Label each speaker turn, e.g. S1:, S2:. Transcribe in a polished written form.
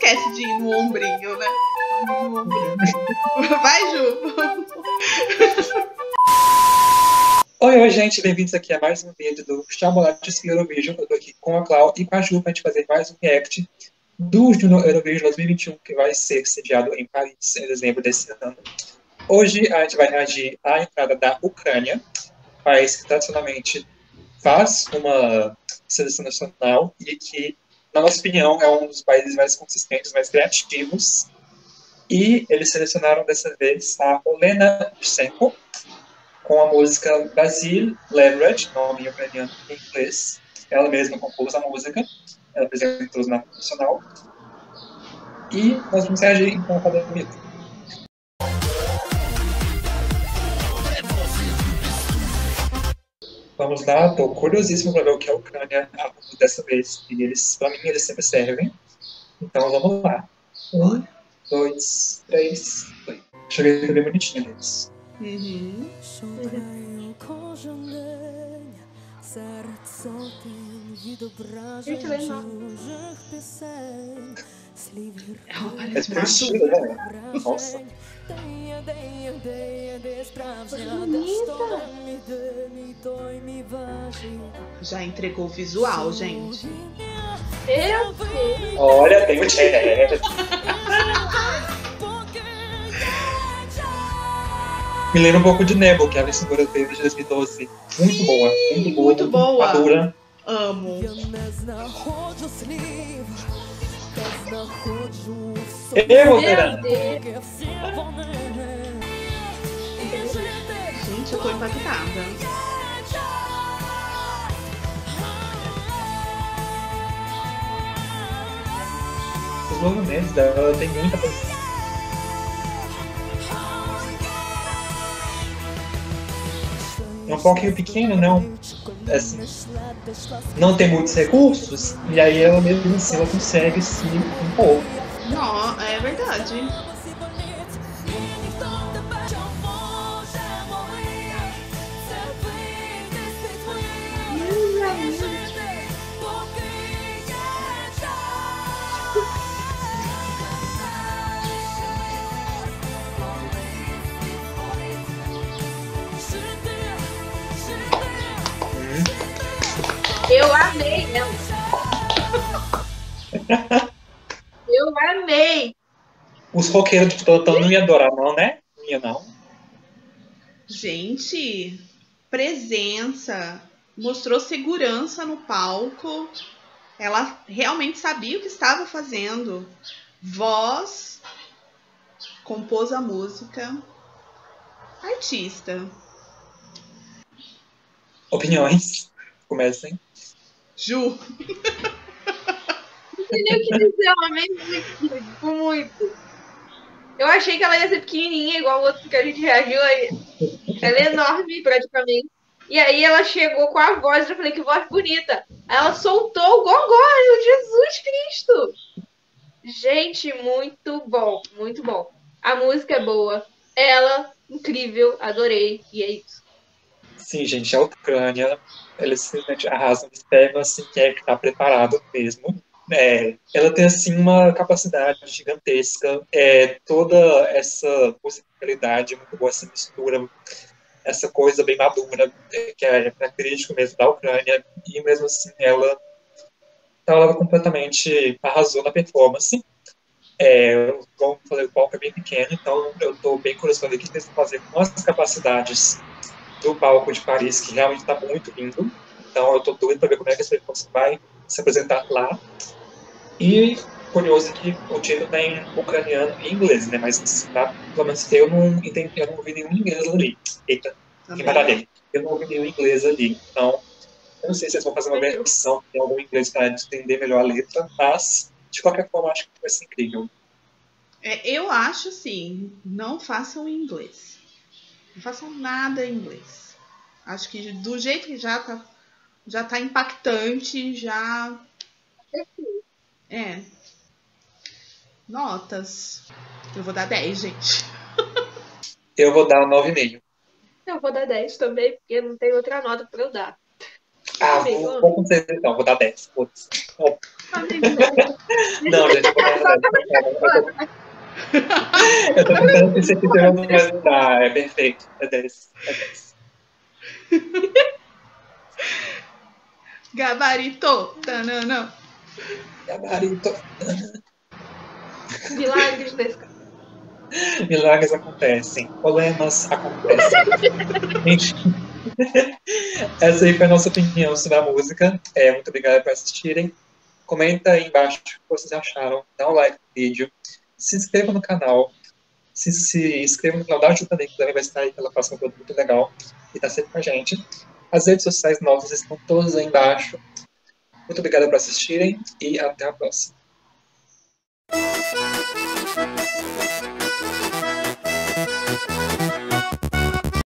S1: esquece de ir no ombrinho, né? No ombrinho. Vai, Ju.
S2: Oi, gente, bem-vindos aqui a mais um vídeo do Chamolates Eurovision. Eu tô aqui com a Clau e com a Ju pra gente fazer mais um react do Junior Eurovision 2021, que vai ser sediado em Paris em dezembro desse ano. Hoje a gente vai reagir à entrada da Ucrânia, país que tradicionalmente faz uma seleção nacional e que, na nossa opinião, é um dos países mais consistentes, mais criativos. E eles selecionaram dessa vez a Olena Yushchenko, com a música Basil Leverage, nome ucraniano em inglês. Ela mesma compôs a música, ela apresentou na nacional. E nós vamos reagir então a cada minuto. Vamos lá, estou curiosíssimo para ver o que a Ucrânia arrumou dessa vez. E eles, para mim, eles sempre servem. Então vamos lá. 1, 2, 3, foi. Cheguei bem bonitinho deles.
S1: Uhum. Gente, legal. Ela parece uma
S2: estilo,
S1: adulta.
S2: né? Nossa.
S1: Já entregou o visual, gente.
S2: Olha, tem o chat. Me lembra um pouco de Nebo, que é a vencedora dele de 2012. Muito boa, muito boa.
S1: Muito boa.
S2: Madura.
S1: Amo.
S2: Verana.
S1: Gente, eu tô impactada.
S2: Os movimentos dela tem muita coisa. É um pouquinho pequeno, não, assim, não tem muitos recursos, e aí ela mesmo assim ela consegue se impor.
S1: Não, é verdade.
S3: Eu amei ela. Eu amei.
S2: Os roqueiros de plantão não iam adorar, não, né? Não ia, não.
S1: Gente, presença, mostrou segurança no palco. Ela realmente sabia o que estava fazendo. Voz, compôs a música. Artista.
S2: Opiniões. Comecem.
S1: Ju.
S3: Não sei nem o que dizer, eu amei muito, muito. Eu achei que ela ia ser pequenininha, igual o outro que a gente reagiu. Ela é enorme, praticamente. E aí ela chegou com a voz, eu falei, que voz bonita. Aí ela soltou o gogó, eu, Jesus Cristo! Gente, muito bom, muito bom. A música é boa. Ela, incrível, adorei. E é isso.
S2: Sim, gente, a Ucrânia, eles simplesmente arrasam, eles pegam assim, quem é que tá preparado mesmo. Ela tem assim uma capacidade gigantesca, toda essa musicalidade muito boa, essa mistura, essa coisa bem madura, que é característico mesmo da Ucrânia, e mesmo assim ela completamente arrasou na performance. Como eu falei, o palco é bem pequeno, então eu estou bem curioso para ver o que eles vão fazer com as capacidades do palco de Paris, que realmente está muito lindo. Então eu estou doido para ver como é que esse performance vai se apresentar lá. E curioso que o título está em ucraniano e inglês, né? Mas tá, pelo menos eu não entendi, eu não ouvi nenhum inglês ali. Eita, que maravilha. Eu não ouvi nenhum inglês ali. Então, eu não sei se eles vão fazer uma versão em algum inglês para entender melhor a letra, mas de qualquer forma acho que vai ser incrível.
S1: Eu acho assim, não façam em inglês. Não façam nada em inglês. Acho que do jeito que já tá impactante, já... Notas. Eu vou dar 10, gente.
S2: Eu vou dar 9,5.
S3: Eu vou dar 10 também, porque não tem outra nota pra eu dar.
S2: Vou com 6 então, vou dar 10. Não, gente, eu vou dar eu tô tentando pensar que tem um, mas não dá. É perfeito. É 10. É 10.
S1: Gabarito. Tananã.
S2: Gabarito.
S3: Milagres nesse caso.
S2: Milagres acontecem. Problemas acontecem. Gente, essa aí foi a nossa opinião sobre a música. Muito obrigado por assistirem. Comenta aí embaixo o que vocês acharam. Dá um like no vídeo. Se inscreva no canal. Se inscreva no canal da Ju também, que também vai estar aí, que ela passa um conteúdo muito legal e tá sempre com a gente. As redes sociais novas estão todas aí embaixo. Muito obrigado por assistirem e até a próxima.